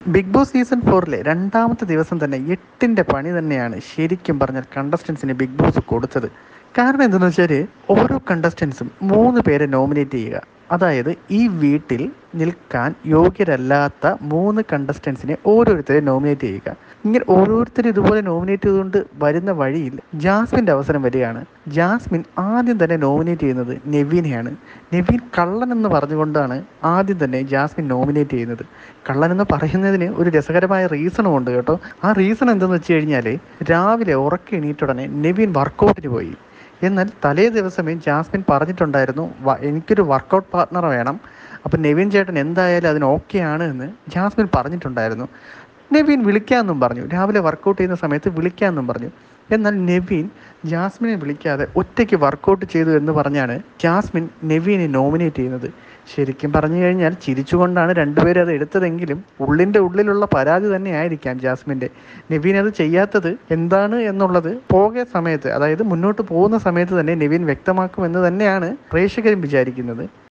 Big boss season 4-ലെ രണ്ടാമത്തെ ദിവസം തന്നെ 8ൻ്റെ പണി തന്നെയാണ് ശരിക്കും പറഞ്ഞാൽ കണ്ടസ്റ്റൻസിന് ബിഗ് ബോസ് കൊടുത്തത്. കാരണം എന്തെന്ന് വെച്ചാൽ ഓരോ കണ്ടസ്റ്റൻസും 3 പേരെ നോമിനേറ്റ് ചെയ്യുക. അതായത് ഈ വീട്ടിൽ നിൽക്കാൻ യോഗ്യരല്ലാത്ത 3 കണ്ടസ്റ്റൻസിനെ ഓരോരുത്തരെ നോമിനേറ്റ് ചെയ്യുക. ഇങ്ങനെ ഓരോരുത്തരും ഇതുപോലെ നോമിനേറ്റ് ചെയ്തുകൊണ്ട് വരുന്ന വഴിയിൽ ജാസ്മിൻ്റെ അവസരം വരികയാണ്. ജാസ്മിൻ ആദ്യം തന്നെ നോമിനേറ്റ് ചെയ്യുന്നത് നെവിനെയാണ്. നെവിൻ കള്ളൻ എന്ന് പറഞ്ഞുകൊണ്ടാണ് ആദ്യം തന്നെ ജാസ്മിൻ നോമിനേറ്റ് ചെയ്യുന്നത്. കള്ളൻ എന്ന് പറയുന്നതിന് ഒരു രസകരമായ റീസണും ഉണ്ട് കേട്ടോ. ആ റീസൺ എന്തെന്ന് വെച്ച് കഴിഞ്ഞാൽ രാവിലെ ഉറക്കം എണീറ്റുടനെ നെവിൻ വർക്കൗട്ടിന് പോയി. എന്നാൽ തലേ ദിവസമേ ജാസ്മിൻ പറഞ്ഞിട്ടുണ്ടായിരുന്നു എനിക്കൊരു വർക്കൗട്ട് പാർട്ട്ണർ വേണം, അപ്പം നെവിൻ ചേട്ടൻ എന്തായാലും അതിന് ഓക്കെ ആണ് എന്ന് ജാസ്മിൻ പറഞ്ഞിട്ടുണ്ടായിരുന്നു. നെവിൻ വിളിക്കാമെന്നും പറഞ്ഞു, രാവിലെ വർക്കൗട്ട് ചെയ്യുന്ന സമയത്ത് വിളിക്കാമെന്നും പറഞ്ഞു. എന്നാൽ നെവിൻ ജാസ്മിനെ വിളിക്കാതെ ഒറ്റയ്ക്ക് വർക്കൗട്ട് ചെയ്തു എന്ന് പറഞ്ഞാണ് ജാസ്മിൻ നെവിനെ നോമിനേറ്റ് ചെയ്യുന്നത്. ശരിക്കും പറഞ്ഞു കഴിഞ്ഞാൽ ചിരിച്ചുകൊണ്ടാണ് രണ്ടുപേരും അത് എടുത്തതെങ്കിലും ഉള്ളിൻ്റെ ഉള്ളിലുള്ള പരാതി തന്നെ ആയിരിക്കാം ജാസ്മിൻ്റെ. നെവിൻ അത് ചെയ്യാത്തത് എന്താണ് എന്നുള്ളത് പോകെ സമയത്ത്, അതായത് മുന്നോട്ട് പോകുന്ന സമയത്ത് തന്നെ നെവിൻ വ്യക്തമാക്കുമെന്ന് തന്നെയാണ് പ്രേക്ഷകരും വിചാരിക്കുന്നത്.